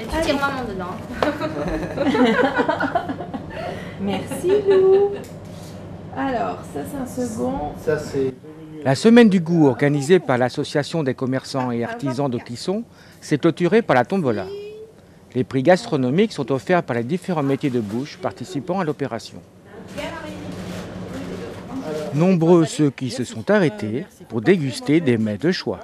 Et tu tires maman dedans. Merci Lou. Alors, ça c'est un second. Ça, c'est... La semaine du goût organisée par l'association des commerçants et artisans de Clisson s'est clôturée par la tombola. Les prix gastronomiques sont offerts par les différents métiers de bouche participant à l'opération. Nombreux ceux qui se sont arrêtés pour déguster des mets de choix.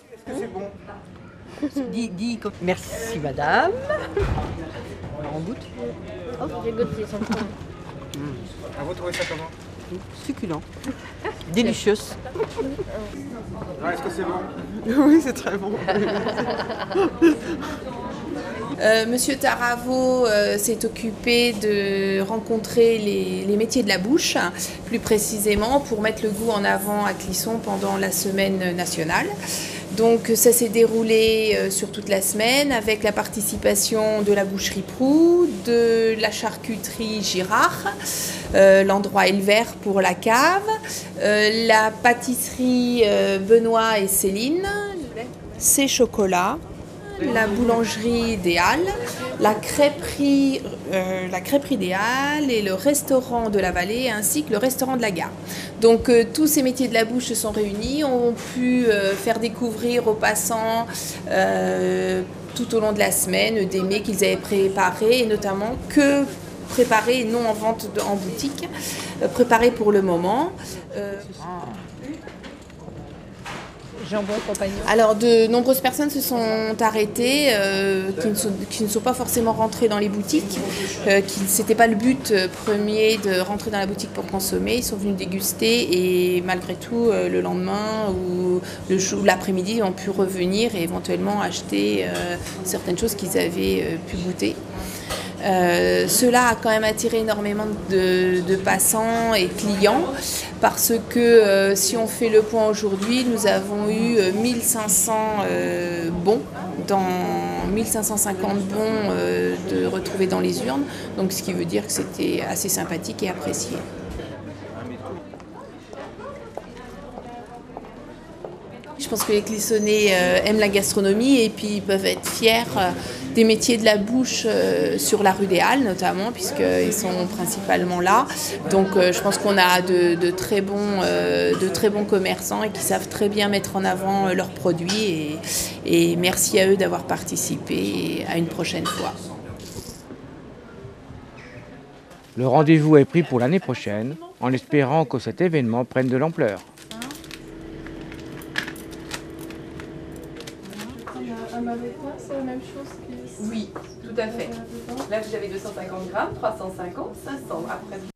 Merci madame. On goûte. Oh, j'ai goûté son fond. Vous trouvez ça comment? Succulent. Délicieuse. Est-ce que c'est bon? Oui, c'est très bon. Monsieur Taravo s'est occupé de rencontrer les métiers de la bouche, plus précisément pour mettre le goût en avant à Clisson pendant la semaine nationale. Donc ça s'est déroulé sur toute la semaine avec la participation de la boucherie Proux, de la charcuterie Girard, l'endroit Elvert pour la cave, la pâtisserie Benoît et Céline, C'est Chocolat, la boulangerie des Halles, la crêperie des Halles et le restaurant de la Vallée ainsi que le restaurant de la Gare. Donc tous ces métiers de la bouche se sont réunis, ont pu faire découvrir aux passants tout au long de la semaine des mets qu'ils avaient préparés et notamment que préparés et non en vente en boutique, préparés pour le moment. Jambon compagnon. Alors de nombreuses personnes se sont arrêtées, qui ne sont pas forcément rentrées dans les boutiques, c'était pas le but premier de rentrer dans la boutique pour consommer. Ils sont venus déguster et malgré tout le lendemain ou l'après-midi ont pu revenir et éventuellement acheter certaines choses qu'ils avaient pu goûter. Cela a quand même attiré énormément de passants et clients parce que si on fait le point aujourd'hui, nous avons eu 1500 bons, 1550 bons de retrouvés dans les urnes, donc ce qui veut dire que c'était assez sympathique et apprécié. Je pense que les Clissonnais aiment la gastronomie et puis ils peuvent être fiers des métiers de la bouche sur la rue des Halles notamment, puisqu'ils sont principalement là. Donc je pense qu'on a de très bons commerçants et qui savent très bien mettre en avant leurs produits et merci à eux d'avoir participé et à une prochaine fois. Le rendez-vous est pris pour l'année prochaine, en espérant que cet événement prenne de l'ampleur. C'est la même chose que... Oui, tout à fait. Là, j'avais 250 grammes, 350, 500 après.